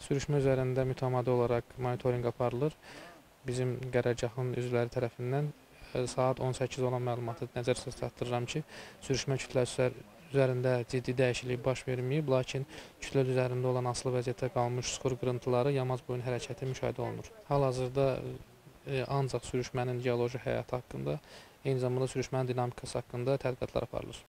Sürüşmə üzərində mütəmadi olaraq monitorinq aparılır. Bizim qərargahın üzvləri tərəfindən saat 18 olan məlumatı nəzərdə çatdırıram ki, sürüşmə kütləsi üzərində ciddi dəyişiklik baş verməyib, lakin kütlə üzərində olan asılı vəziyyətdə qalmış suxur qırıntıları, yamaz boyun hərəkəti müşahidə olunur. Hal-hazırda ancaq sürüşmənin geoloji həyatı haqqında, eyni zamanda sürüşmənin dinamikası haqqında tədqiqatlar aparılır.